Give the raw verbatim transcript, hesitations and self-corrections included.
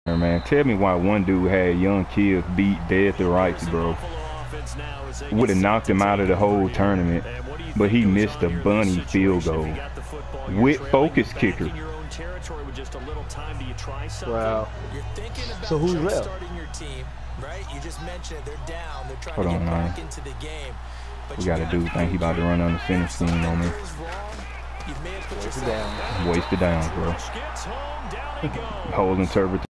Man, tell me why one dude had young kids beat dead to rights, bro. Would have knocked him out of the whole tournament, but he missed a bunny field goal with focus kicker. Wow. So who's left? Hold on, man. We got a dude think he about to run on the center scheme on me. Waste it down. Waste it down, bro. Whole interpretation.